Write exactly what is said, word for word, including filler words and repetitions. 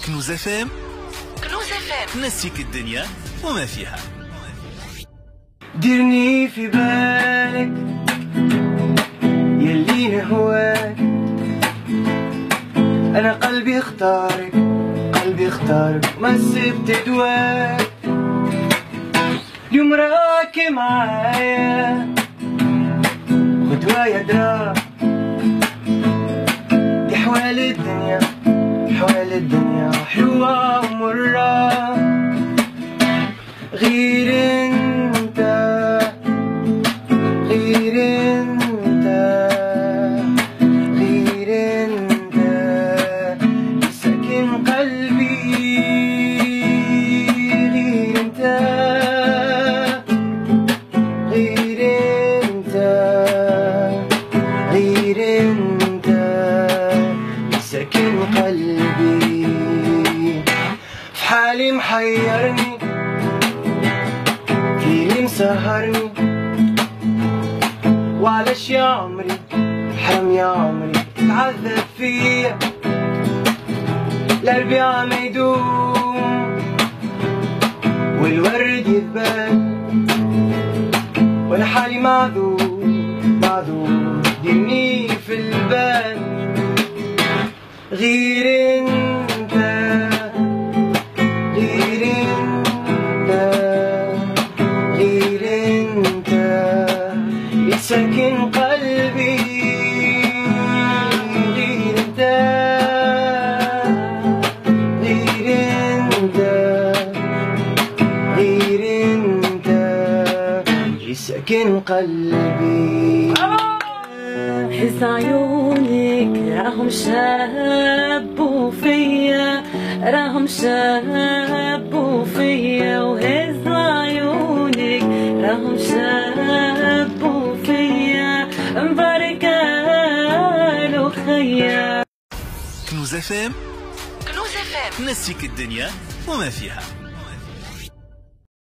كنوز اف ام. كنوز اف ام نسيك الدنيا وما فيها. ديرني في بالك يلي نهواك، انا قلبي اختارك، قلبي اختارك ما سبت دواك. اليوم راكي معايا غدوة درا، دي حوال الدنيا حوال الدنيا حلوة ومرة. غير انت غير انت غير انت ساكن قلبي. غير انت غير انت غير انت ساكن قلبي. في حالي محيرني اللي مسهرني، وعلاش يا عمري حرام يا عمري تعذب فيا. الربيع ما يدوم والورد يذبل، وانا حالي معذور معذور ديرني في البال. غير انت غير انت غير انت ساكن قلبي. غير انت غير انت غير انت ساكن قلبي. حس عيونك راهم شابوا فيا، راهم شابوا فيا، وهز عيونك راهم شابوا فيا. مبارك له خيا. كنوز اف ام. كنوز اف ام نسيك الدنيا وما فيها.